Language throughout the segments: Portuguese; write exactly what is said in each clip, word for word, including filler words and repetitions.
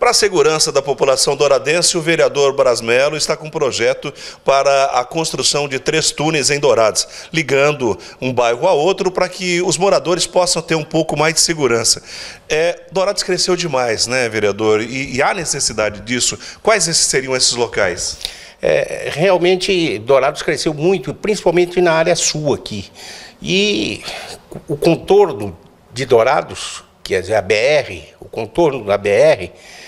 Para a segurança da população douradense, o vereador Braz Mello está com um projeto para a construção de três túneis em Dourados, ligando um bairro a outro para que os moradores possam ter um pouco mais de segurança. É, Dourados cresceu demais, né, vereador? E, e há necessidade disso. Quais esses seriam esses locais? É, realmente, Dourados cresceu muito, principalmente na área sul aqui. E o contorno de Dourados, quer dizer, a B R, o contorno da B R,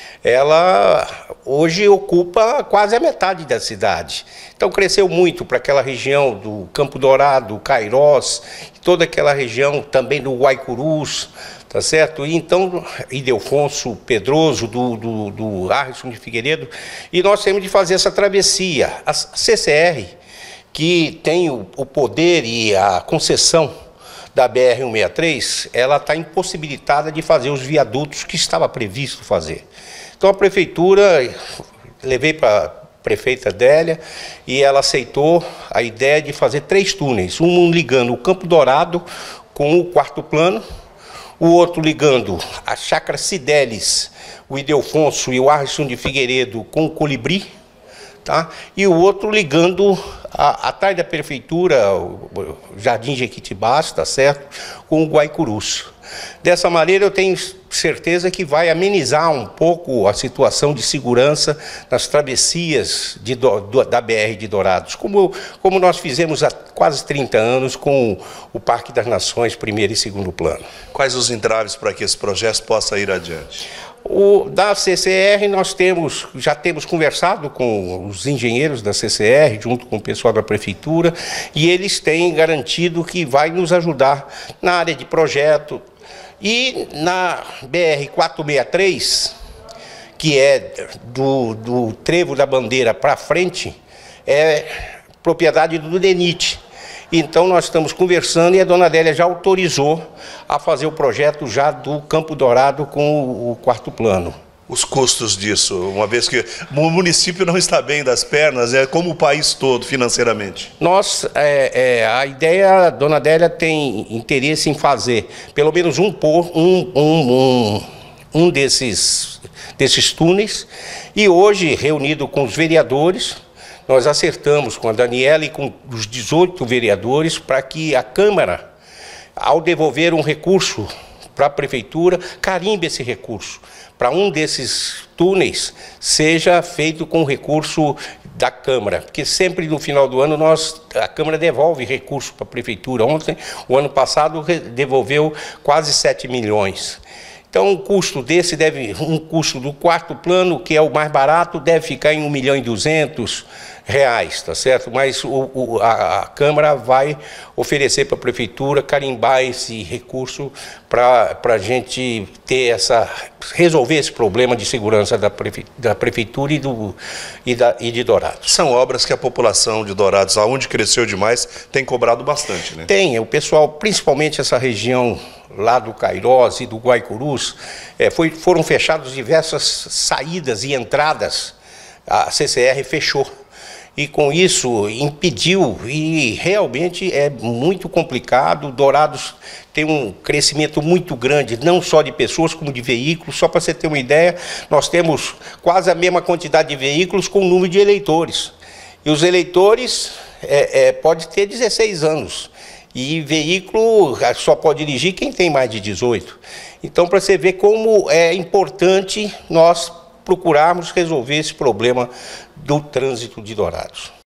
ela hoje ocupa quase a metade da cidade. Então cresceu muito para aquela região do Campo Dourado, Cairós, toda aquela região também do Guaicurus, tá certo? E então, Ildefonso Pedroso, do, do, do Arrisson de Figueiredo, e nós temos de fazer essa travessia. A C C R, que tem o, o poder e a concessão da B R cento e sessenta e três, ela está impossibilitada de fazer os viadutos que estava previsto fazer. Então a prefeitura, levei para a prefeita Adélia e ela aceitou a ideia de fazer três túneis, um ligando o Campo Dourado com o quarto plano, o outro ligando a Chácara Cideles, o Ildefonso e o Arrisson de Figueiredo com o Colibri, tá? E o outro ligando a, atrás da prefeitura, o Jardim Jequitibás, tá certo? Com o Guaicurus. Dessa maneira eu tenho certeza que vai amenizar um pouco a situação de segurança nas travessias de, do, da B R de Dourados, como, como nós fizemos há quase trinta anos com o Parque das Nações, primeiro e segundo plano. Quais os entraves para que esse projeto possa ir adiante? O, da C C R nós temos, já temos conversado com os engenheiros da C C R, junto com o pessoal da prefeitura, e eles têm garantido que vai nos ajudar na área de projeto. E na B R quatrocentos e sessenta e três, que é do, do Trevo da Bandeira para frente, é propriedade do DENIT. Então nós estamos conversando e a dona Adélia já autorizou a fazer o projeto já do Campo Dourado com o quarto plano. Os custos disso, uma vez que o município não está bem das pernas, é como o país todo financeiramente. Nós, é, é, a ideia, a dona Adélia tem interesse em fazer pelo menos um, um, um, um, um desses, desses túneis, e hoje, reunido com os vereadores, nós acertamos com a Daniela e com os dezoito vereadores para que a Câmara, ao devolver um recurso para a prefeitura, carimbe esse recurso, para um desses túneis seja feito com recurso da Câmara, porque sempre no final do ano nós, a Câmara devolve recurso para a prefeitura. Ontem, o ano passado, devolveu quase sete milhões. Então, o custo desse deve, um custo do quarto plano, que é o mais barato, deve ficar em um milhão e duzentos reais, tá certo? Mas o, o, a, a Câmara vai oferecer para a Prefeitura carimbar esse recurso para a gente ter essa, resolver esse problema de segurança da, prefe, da Prefeitura e, do, e, da, e de Dourados. São obras que a população de Dourados, aonde cresceu demais, tem cobrado bastante, né? Tem, o pessoal, principalmente essa região lá do Cairós e do Guaicurus, é, foi, foram fechadas diversas saídas e entradas, a C C R fechou. E com isso impediu, e realmente é muito complicado. Dourados tem um crescimento muito grande, não só de pessoas como de veículos. Só para você ter uma ideia, nós temos quase a mesma quantidade de veículos com o número de eleitores. E os eleitores é, é, pode ter dezesseis anos. E veículo só pode dirigir quem tem mais de dezoito. Então, para você ver como é importante nós procurarmos resolver esse problema do trânsito de Dourados.